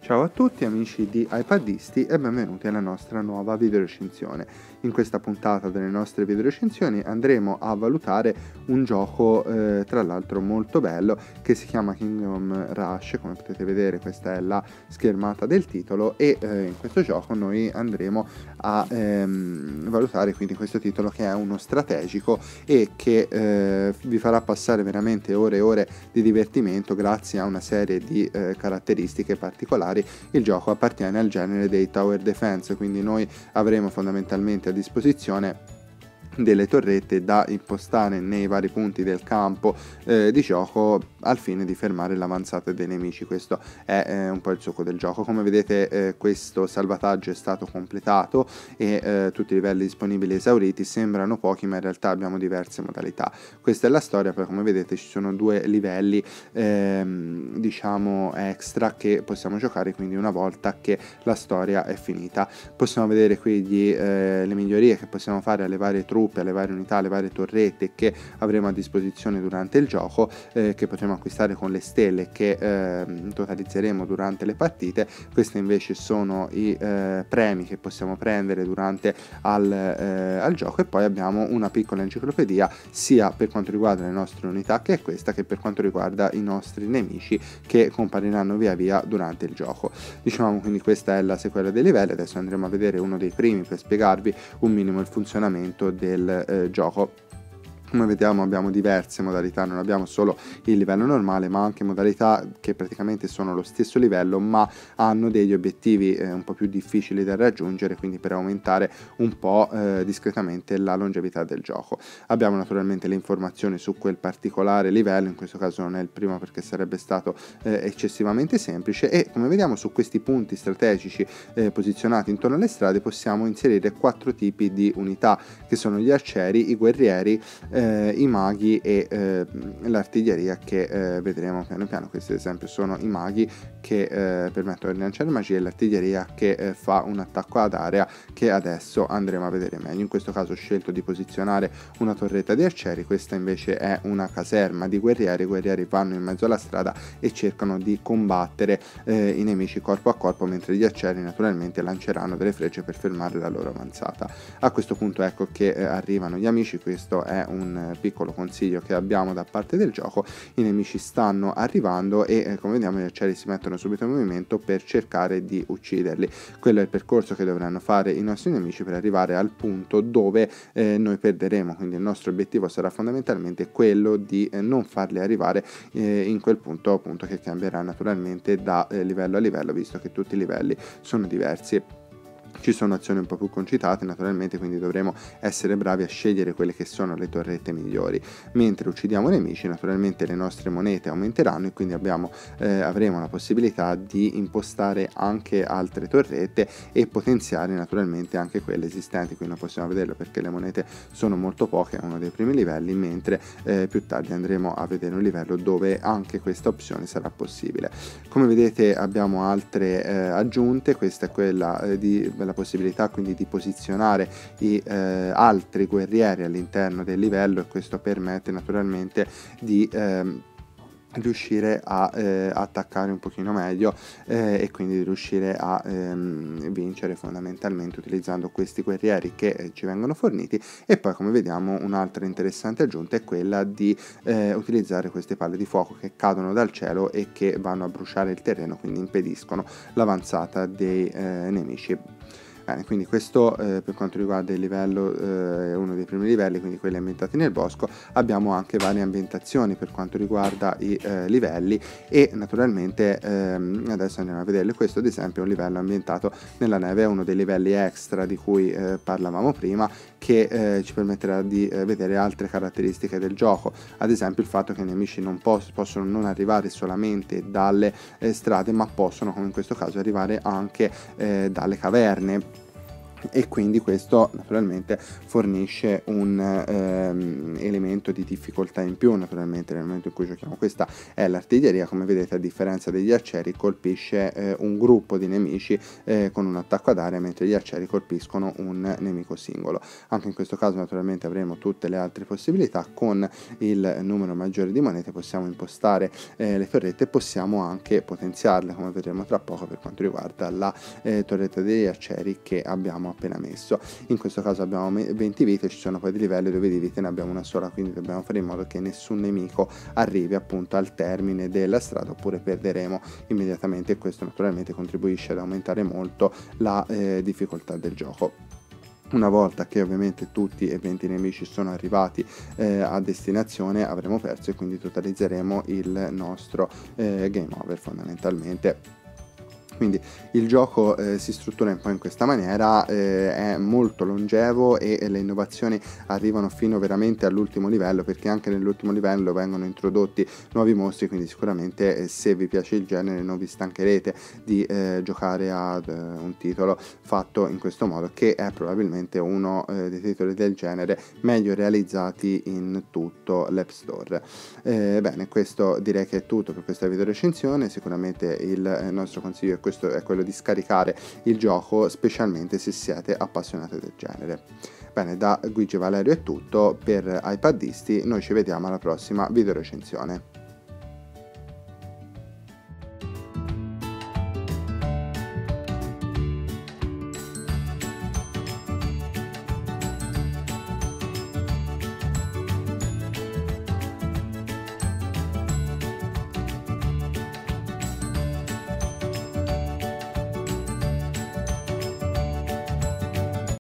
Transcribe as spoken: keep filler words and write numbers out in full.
Ciao a tutti amici di iPadisti e benvenuti alla nostra nuova video recensione. In questa puntata delle nostre video recensioni andremo a valutare un gioco eh, tra l'altro molto bello che si chiama Kingdom Rush. Come potete vedere questa è la schermata del titolo e eh, in questo gioco noi andremo a ehm, valutare quindi questo titolo, che è uno strategico e che eh, vi farà passare veramente ore e ore di divertimento grazie a una serie di eh, caratteristiche particolari. Il gioco appartiene al genere dei tower defense, quindi noi avremo fondamentalmente a disposizione delle torrette da impostare nei vari punti del campo eh, di gioco al fine di fermare l'avanzata dei nemici. Questo è eh, un po' il succo del gioco. Come vedete eh, questo salvataggio è stato completato e eh, tutti i livelli disponibili esauriti. Sembrano pochi ma in realtà abbiamo diverse modalità. Questa è la storia, poi come vedete ci sono due livelli ehm, diciamo extra che possiamo giocare, quindi una volta che la storia è finita. Possiamo vedere qui gli, eh, le migliorie che possiamo fare alle varie truppe, alle varie unità, alle varie torrette che avremo a disposizione durante il gioco, eh, che potremo acquistare con le stelle che eh, totalizzeremo durante le partite. Questi invece sono i eh, premi che possiamo prendere durante al, eh, al gioco, e poi abbiamo una piccola enciclopedia sia per quanto riguarda le nostre unità, che è questa, che per quanto riguarda i nostri nemici che compariranno via via durante il gioco. Diciamo quindi questa è la sequela dei livelli. Adesso andremo a vedere uno dei primi per spiegarvi un minimo il funzionamento del Eh, gioco. Come vediamo abbiamo diverse modalità, non abbiamo solo il livello normale ma anche modalità che praticamente sono lo stesso livello ma hanno degli obiettivi eh, un po' più difficili da raggiungere, quindi per aumentare un po' eh, discretamente la longevità del gioco. Abbiamo naturalmente le informazioni su quel particolare livello, in questo caso non è il primo perché sarebbe stato eh, eccessivamente semplice, e come vediamo su questi punti strategici eh, posizionati intorno alle strade possiamo inserire quattro tipi di unità, che sono gli arcieri, i guerrieri, Eh, i maghi e eh, l'artiglieria, che eh, vedremo piano piano. Questi ad esempio sono i maghi che eh, permettono di lanciare magia, e l'artiglieria che eh, fa un attacco ad area, che adesso andremo a vedere meglio. In questo caso ho scelto di posizionare una torretta di arcieri, questa invece è una caserma di guerrieri. I guerrieri vanno in mezzo alla strada e cercano di combattere eh, i nemici corpo a corpo, mentre gli arcieri naturalmente lanceranno delle frecce per fermare la loro avanzata. A questo punto ecco che eh, arrivano gli amici. Questo è un un piccolo consiglio che abbiamo da parte del gioco. I nemici stanno arrivando e eh, come vediamo gli arcieri si mettono subito in movimento per cercare di ucciderli. Quello è il percorso che dovranno fare i nostri nemici per arrivare al punto dove eh, noi perderemo, quindi il nostro obiettivo sarà fondamentalmente quello di eh, non farli arrivare eh, in quel punto, appunto, che cambierà naturalmente da eh, livello a livello, visto che tutti i livelli sono diversi. Ci sono azioni un po' più concitate naturalmente, quindi dovremo essere bravi a scegliere quelle che sono le torrette migliori. Mentre uccidiamo i nemici naturalmente le nostre monete aumenteranno e quindi abbiamo, eh, avremo la possibilità di impostare anche altre torrette e potenziare naturalmente anche quelle esistenti. Qui non possiamo vederlo perché le monete sono molto poche, è uno dei primi livelli, mentre eh, più tardi andremo a vedere un livello dove anche questa opzione sarà possibile. Come vedete abbiamo altre eh, aggiunte. Questa è quella eh, di la possibilità quindi di posizionare i eh, altri guerrieri all'interno del livello, e questo permette naturalmente di ehm, riuscire a eh, attaccare un pochino meglio eh, e quindi riuscire a ehm, vincere fondamentalmente utilizzando questi guerrieri che eh, ci vengono forniti. E poi come vediamo un'altra interessante aggiunta è quella di eh, utilizzare queste palle di fuoco che cadono dal cielo e che vanno a bruciare il terreno, quindi impediscono l'avanzata dei eh, nemici. Bene, quindi questo eh, per quanto riguarda il livello, eh, uno dei primi livelli, quindi quelli ambientati nel bosco. Abbiamo anche varie ambientazioni per quanto riguarda i eh, livelli, e naturalmente ehm, adesso andiamo a vederle. Questo ad esempio è un livello ambientato nella neve, è uno dei livelli extra di cui eh, parlavamo prima, che eh, ci permetterà di eh, vedere altre caratteristiche del gioco, ad esempio il fatto che i nemici non pos possono non arrivare solamente dalle eh, strade, ma possono, come in questo caso, arrivare anche eh, dalle caverne. e quindi questo naturalmente fornisce un ehm, elemento di difficoltà in più naturalmente nel momento in cui giochiamo. Questa è l'artiglieria, come vedete, a differenza degli arcieri colpisce eh, un gruppo di nemici eh, con un attacco ad area, mentre gli arcieri colpiscono un nemico singolo. Anche in questo caso naturalmente avremo tutte le altre possibilità. Con il numero maggiore di monete possiamo impostare eh, le torrette e possiamo anche potenziarle, come vedremo tra poco, per quanto riguarda la eh, torretta degli arcieri che abbiamo appena messo. In questo caso abbiamo venti vite, ci sono poi dei livelli dove di vite ne abbiamo una sola, quindi dobbiamo fare in modo che nessun nemico arrivi appunto al termine della strada, oppure perderemo immediatamente, e questo naturalmente contribuisce ad aumentare molto la eh, difficoltà del gioco. Una volta che ovviamente tutti e venti nemici sono arrivati eh, a destinazione avremo perso, e quindi totalizzeremo il nostro eh, game over fondamentalmente. Quindi il gioco eh, si struttura un po' in questa maniera, eh, è molto longevo e, e le innovazioni arrivano fino veramente all'ultimo livello, perché anche nell'ultimo livello vengono introdotti nuovi mostri, quindi sicuramente eh, se vi piace il genere non vi stancherete di eh, giocare ad eh, un titolo fatto in questo modo, che è probabilmente uno eh, dei titoli del genere meglio realizzati in tutto l'App Store. Eh, bene, questo direi che è tutto per questa video recensione. Sicuramente il eh, nostro consiglio è questo, è quello di scaricare il gioco, specialmente se siete appassionati del genere. Bene, da Guigi Valerio è tutto. Per iPaddisti noi ci vediamo alla prossima video recensione.